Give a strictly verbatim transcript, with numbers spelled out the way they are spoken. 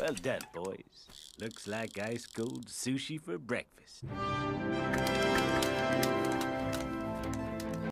Well done, boys. Looks like ice cold sushi for breakfast.